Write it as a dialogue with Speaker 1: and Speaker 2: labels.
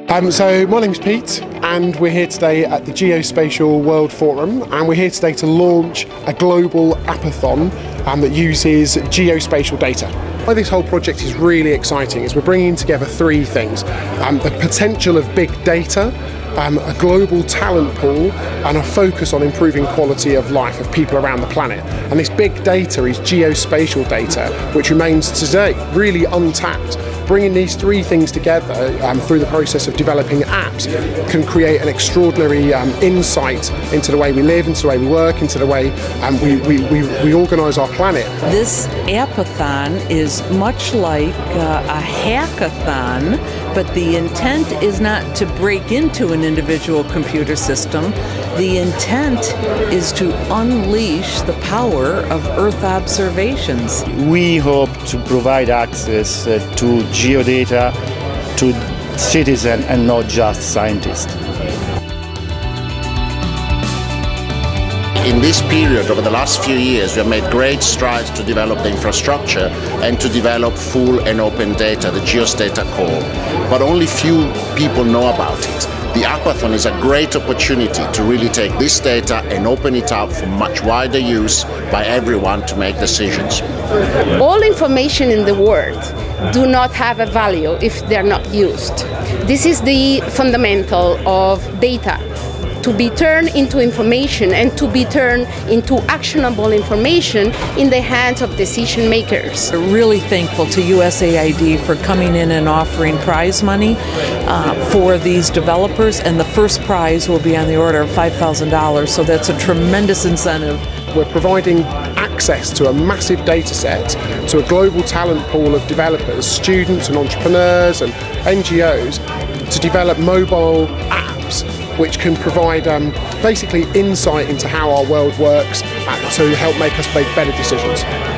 Speaker 1: So my name's Pete, and we're here today at the Geospatial World Forum, and we're here today to launch a global appathon that uses geospatial data. Why this whole project is really exciting is we're bringing together three things: the potential of big data, a global talent pool, and a focus on improving quality of life of people around the planet. And this big data is geospatial data, which remains today really untapped. Bringing these three things together through the process of developing apps can create an extraordinary insight into the way we live, into the way we work, into the way we organise our planet.
Speaker 2: This appathon is much like a hackathon, but the intent is not to break into an individual computer system. The intent is to unleash the power of Earth observations.
Speaker 3: We hope to provide access to geodata to citizens and not just scientists.
Speaker 4: In this period, over the last few years, we have made great strides to develop the infrastructure and to develop full and open data, the GeoData core. But only few people know about it. The Appathon is a great opportunity to really take this data and open it up for much wider use by everyone to make decisions.
Speaker 5: All information in the world do not have a value if they are not used. This is the fundamental of data, to be turned into information and to be turned into actionable information in the hands of decision makers.
Speaker 2: We're really thankful to USAID for coming in and offering prize money for these developers, and the first prize will be on the order of $5,000, so that's a tremendous incentive.
Speaker 1: We're providing access to a massive data set, to a global talent pool of developers, students and entrepreneurs and NGOs to develop mobile apps which can provide basically insight into how our world works to help make us make better decisions.